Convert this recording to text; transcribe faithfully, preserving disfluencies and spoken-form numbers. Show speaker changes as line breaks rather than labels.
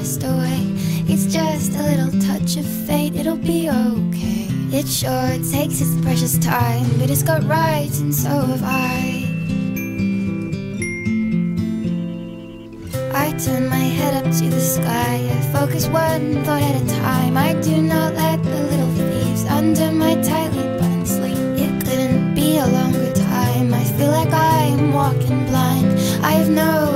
passed away. It's just a little touch of fate, it'll be okay. It sure takes its precious time, but it's got rights and so have I. I turn my head up to the sky, I focus one thought at a time. I do not let the little thieves under my tightly buttoned sleeve. It couldn't be a longer time, I feel like I am walking blind. I have no